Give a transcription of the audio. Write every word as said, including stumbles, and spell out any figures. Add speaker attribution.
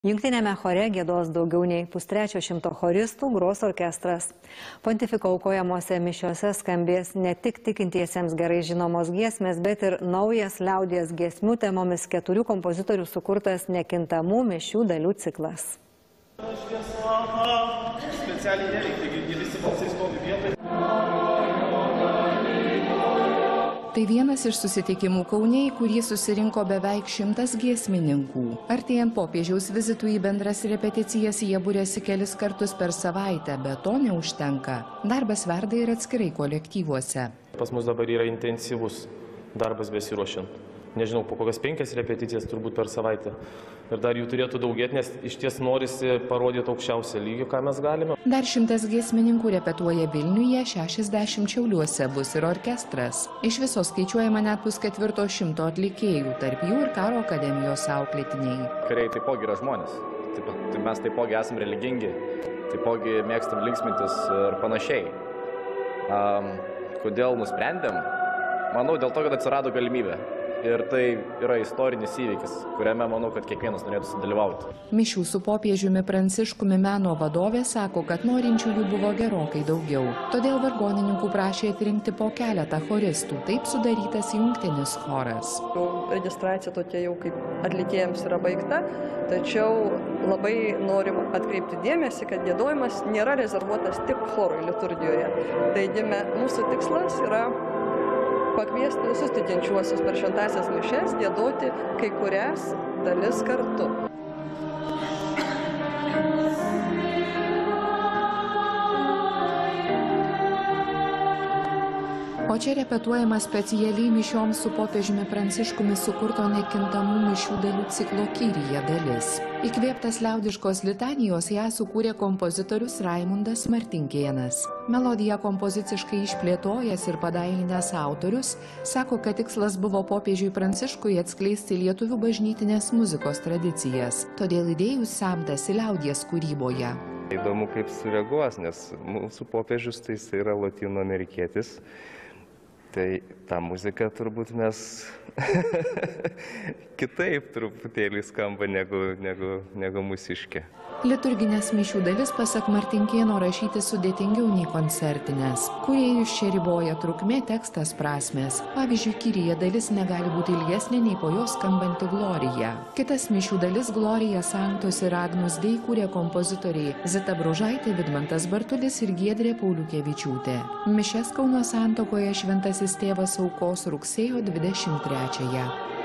Speaker 1: Jungtinėme chore giedos daugiau nei pustrečio šimto choristų, gros orkestras. Pontifiko aukojamose mišiose skambės ne tik tikintiesiems gerai žinomos giesmės, bet ir naujas liaudies giesmių temomis keturių kompozitorių sukurtas nekintamų mišių dalių ciklas.
Speaker 2: Specialiai nereikia, jie visi balsai stovi vietoje.
Speaker 3: Tai vienas iš susitikimų Kaune, į kurį susirinko beveik šimtas giesmininkų. Artėjant popiežiaus vizitui į bendras repeticijas jie būrėsi kelis kartus per savaitę, bet to neužtenka. Darbas verda ir atskirai kolektyvuose.
Speaker 4: Pas mus dabar yra intensyvus darbas besiruošiant. Nežinau, po kokias penkias repeticijas turbūt per savaitę. Ir dar jų turėtų daugėti, nes iš ties norisi parodyti aukščiausią lygį, ką mes galime.
Speaker 3: Dar šimtas giesmininkų repetuoja Vilniuje, šešiasdešimt Šiauliuose bus ir orkestras. Iš viso skaičiuojama net pusketvirto šimto atlikėjų, tarp jų ir karo akademijos auklėtiniai.
Speaker 5: Kariai taipogi yra žmonės. Taip, mes taipogi esame religingi, taipogi mėgstam linksmintis ir panašiai. Um, kodėl nusprendėm? Manau, dėl to, kad atsirado galimybė. Ir tai yra istorinis įvykis, kuriame manau, kad kiekvienas norėtų sudalyvauti.
Speaker 3: Mišių su popiežiumi Pranciškumi meno vadovė sako, kad norinčiųjų buvo gerokai daugiau. Todėl vargonininkų prašė atrinkti po keletą choristų. Taip sudarytas jungtinis choras.
Speaker 6: Registracija tokia jau kaip atlikėjams yra baigta, tačiau labai norim atkreipti dėmesį, kad giedojimas nėra rezervuotas tik chorui liturgijoje. Taigi mūsų tikslas yra pakviesti visus tikinčiuosius per šventąsias mišias giedoti kai kurias dalis kartu.
Speaker 3: O čia repetuojama specialiai mišioms su popiežiumi Pranciškumi sukurto nekintamų mišių dalių ciklo Kyrie dalis. Įkvėptas liaudiškos litanijos ją sukūrė kompozitorius Raimundas Martinkėnas. Melodiją kompoziciškai išplėtojęs ir padailinęs autorius sako, kad tikslas buvo popiežiui Pranciškui atskleisti lietuvių bažnytinės muzikos tradicijas. Todėl idėjų semtasi liaudies kūryboje.
Speaker 7: Įdomu, kaip sureaguos, nes mūsų popiežius tai jis yra lotynų amerikietis. Tai tą muziką turbūt mes kitaip truputėlį skamba negu, negu, negu mūsiškė.
Speaker 3: Liturginės mišių dalis pasak Martinkėno rašyti sudėtingiau nei koncertinės. Kūrėjus čia riboja trukmė, tekstas, prasmės. Pavyzdžiui, Kyrie dalis negali būti ilgesnė nei po jos skambanti Glorija. Kitas mišių dalis Glorija Sanctus ir Agnus Dei kūrė kompozitoriai Zita Bružaitė, Vidmantas Bartulis ir Giedrė Pauliukevičiūtė. Mišias Kauno Santuokoje šventasis tėvas aukos rugsėjo dvidešimt trečiąją.